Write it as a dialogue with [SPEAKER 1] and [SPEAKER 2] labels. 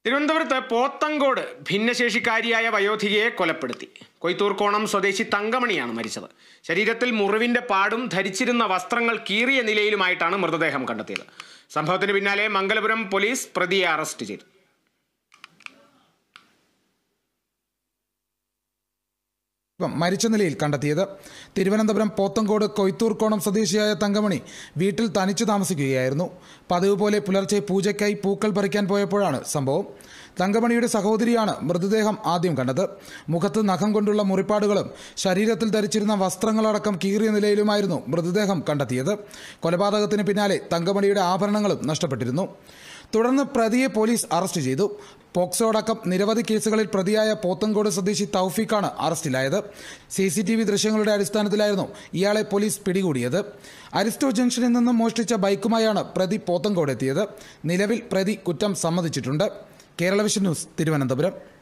[SPEAKER 1] തിരുവനന്തപുരത്ത് പോത്തങ്കോട് ഭിന്നശേഷിക്കാരിയായ വയോധികയെ കൊലപ്പെടുത്തി. കൊയ്ത്തൂർക്കോണം സ്വദേശി തങ്കമണിയാണ് മരിച്ചത്. ശരീരത്തിൽ മുറിവിന്റെ പാടും ധരിച്ചിരുന്ന വസ്ത്രങ്ങൾ കീറിയ നിലയിലുമായിട്ടാണ് മൃതദേഹം കണ്ടെത്തിയത്. സംഭവത്തിന് പിന്നാലെ മംഗലപുരം പോലീസ് പ്രതിയെ അറസ്റ്റ് ചെയ്തു.
[SPEAKER 2] മരിച്ച നിലയിൽ കണ്ടെത്തിയത്. തിരുവനന്തപുരം പോത്തങ്കോട് കൊയ്ത്തൂർക്കോണം സ്വദേശിയായ തങ്കമണി വീട്ടിൽ തനിച്ചു താമസിക്കുകയായിരുന്നു. പതിവ് പോലെ പുലർച്ചെ പൂജയ്ക്കായി പൂക്കൾ പറിക്കാൻ പോയപ്പോഴാണ് സംഭവം. തങ്കമണിയുടെ സഹോദരിയാണ് മൃതദേഹം ആദ്യം കണ്ടത്. മുഖത്ത് നഖം കൊണ്ടുള്ള മുറിപ്പാടുകളും ശരീരത്തിൽ ധരിച്ചിരുന്ന വസ്ത്രങ്ങളടക്കം കീറിയ നിലയിലുമായിരുന്നു മൃതദേഹം കണ്ടെത്തിയത്. കൊലപാതകത്തിന് പിന്നാലെ തങ്കമണിയുടെ ആഭരണങ്ങളും നഷ്ടപ്പെട്ടിരുന്നു. തുടർന്ന് പ്രതിയെ പോലീസ് അറസ്റ്റ് ചെയ്തു. പോക്സോ അടക്കം നിരവധി കേസുകളിൽ പ്രതിയായ പോത്തങ്കോട് സ്വദേശി തൗഫീഖാണ് അറസ്റ്റിലായത്. CCTV ദൃശ്യങ്ങളുടെ അടിസ്ഥാനത്തിലായിരുന്നു ഇയാളെ പോലീസ് പിടികൂടിയത്. അരിസ്റ്റോ ജംഗ്ഷനിൽ നിന്നും മോഷ്ടിച്ച ബൈക്കുമായാണ് പ്രതി പോത്തങ്കോട് എത്തിയത്. നിലവിൽ പ്രതി കുറ്റം സമ്മതിച്ചിട്ടുണ്ട്. Kerala vision news, Thiruvananthapuram.